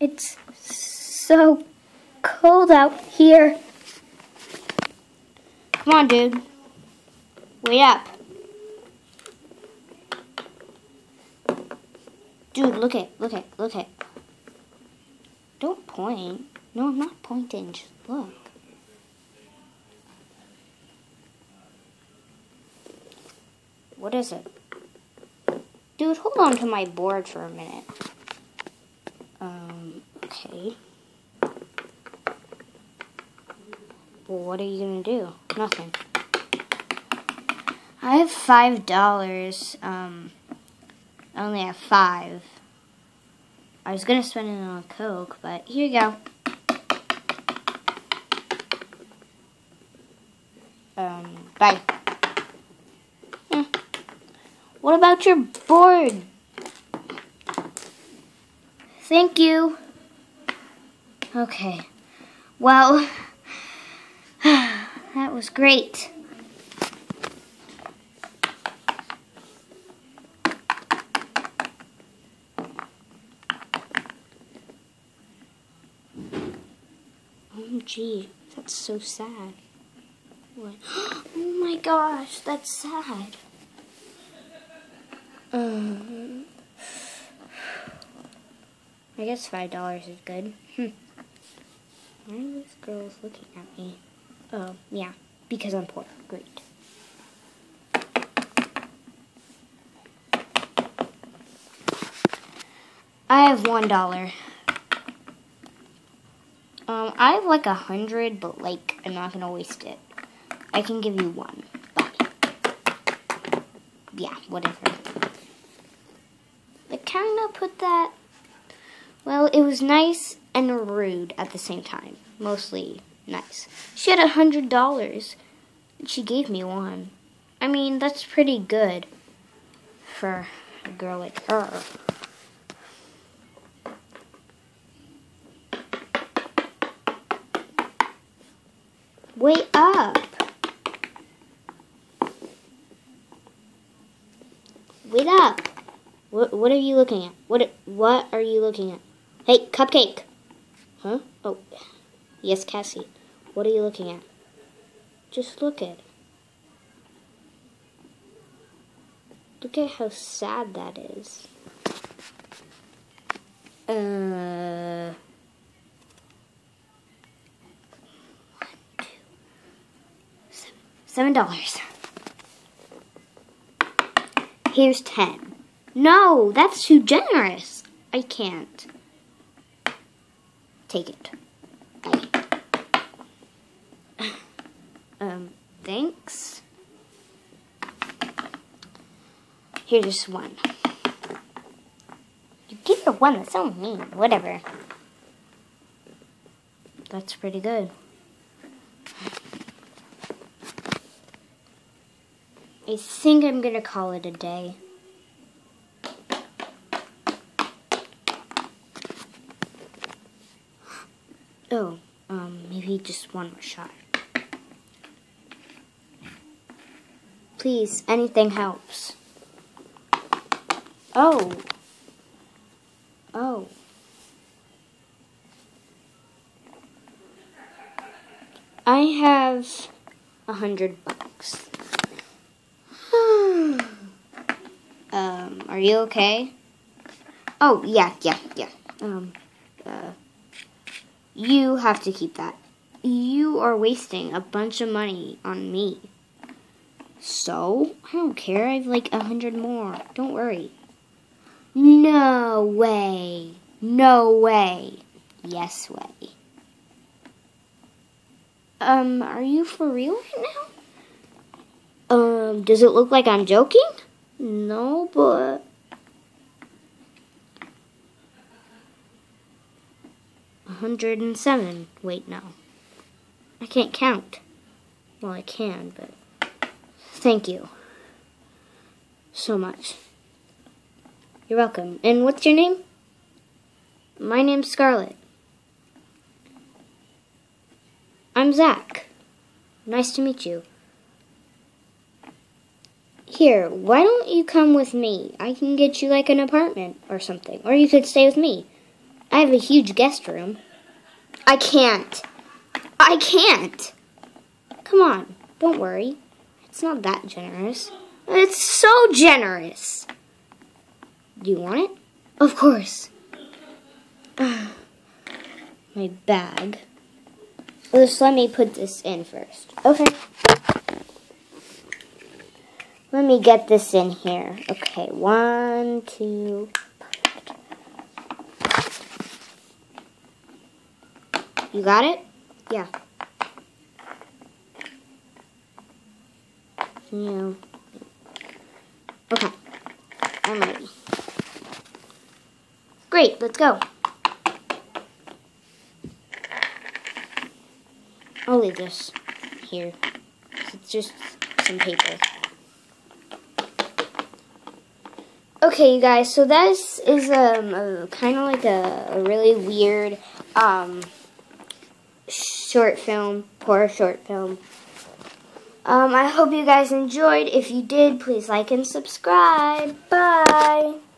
It's so cold out here. Come on, dude. Wait up. Dude, look it. Don't point. No, I'm not pointing. Just look. What is it? Dude, hold on to my board for a minute. Okay. Well, what are you gonna do? Nothing. I have $5. I only have 5. I was gonna spend it on a Coke, but here you go. Bye. What about your board? Thank you. Okay. Well, that was great. OMG, that's so sad. What? Oh my gosh, that's sad. I guess $5 is good. Why are these girls looking at me? Oh, yeah, because I'm poor. Great. I have $1. I have like 100, but like I'm not gonna waste it. I can give you 1. Bye. Yeah, whatever. I kinda put that. Well, it was nice and rude at the same time. Mostly nice. She had $100. And she gave me 1. I mean, that's pretty good for a girl like her. Wait up. Wait up. What are you looking at? What are you looking at? Hey, Cupcake. Huh? Oh. Yes, Cassie. What are you looking at? Just look at. Look at how sad that is. $7. Here's 10. No, that's too generous. I can't. Take it. Bye. Thanks. Here's just 1. You give her 1, that's so mean. Whatever. That's pretty good. I think I'm gonna call it a day. Oh, maybe just 1 more shot. Please, anything helps. Oh. I have $100. Are you okay? Oh, yeah. You have to keep that. You are wasting a bunch of money on me. So, I don't care. I have like 100 more. Don't worry. No way. No way. Yes way. Are you for real right now? Does it look like I'm joking? No, but... $107. Wait, no. I can't count. Well, I can, but... Thank you. So much. You're welcome. And what's your name? My name's Scarlett. I'm Zach. Nice to meet you. Here, why don't you come with me? I can get you like an apartment or something. Or you could stay with me. I have a huge guest room. I can't. Come on, don't worry. It's not that generous. It's so generous. Do you want it? Of course. My bag. Just let me put this in first. Okay. Let me get this in here. Okay, 1, 2. Perfect. You got it? Yeah. Yeah. Okay. I'm ready. Great, let's go. I'll leave this here. It's just some paper. Okay, you guys, so this is kind of like a really weird short film, horror short film. I hope you guys enjoyed. If you did, please like and subscribe. Bye!